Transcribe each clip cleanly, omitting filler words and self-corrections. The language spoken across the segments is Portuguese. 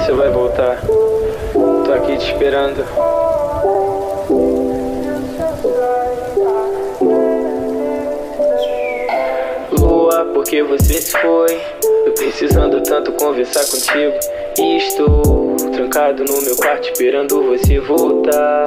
você vai voltar. Tô aqui te esperando. Lua, porque você se foi? Tô precisando tanto conversar contigo. E estou trancado no meu quarto esperando você voltar.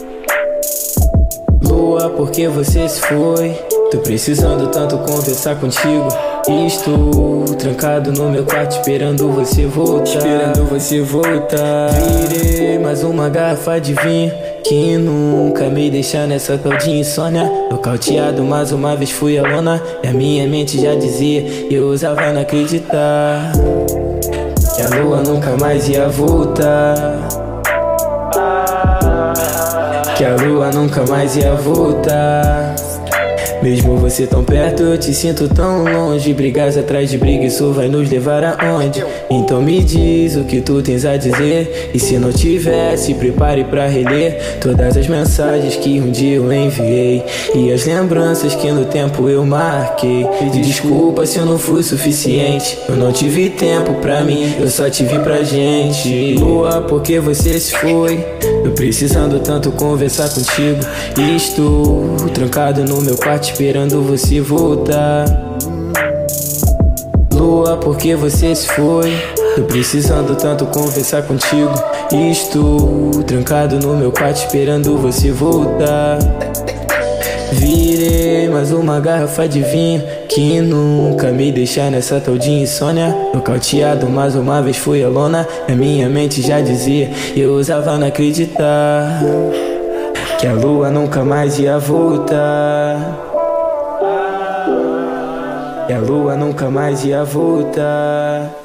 Lua, porque você se foi? Tô precisando tanto conversar contigo. E estou trancado no meu quarto esperando você voltar. Virei mais uma garrafa de vinho que nunca me deixa nessa tal de insônia. Nocauteado mais uma vez fui a lona. E a minha mente já dizia e eu ousava não acreditar que a lua nunca mais ia voltar. Que a lua nunca mais ia voltar. Mesmo você tão perto, eu te sinto tão longe. Brigas atrás de briga, isso vai nos levar aonde? Então me diz o que tu tens a dizer. E se não tiver, se prepare pra reler todas as mensagens que um dia eu enviei e as lembranças que no tempo eu marquei. E desculpa se eu não fui suficiente, eu não tive tempo pra mim, eu só tive pra gente. Lua, porque você se foi? Eu precisando tanto conversar contigo. E estou trancado no meu quarto esperando você voltar. Lua, porque você se foi? Tô precisando tanto conversar contigo. E estou trancado no meu quarto esperando você voltar. Virei mais uma garrafa de vinho que nunca me deixa nessa tal de insônia. Nocauteado mais uma vez fui a lona. A minha mente já dizia e eu ousava não acreditar que a lua nunca mais ia voltar. Que a lua nunca mais ia voltar.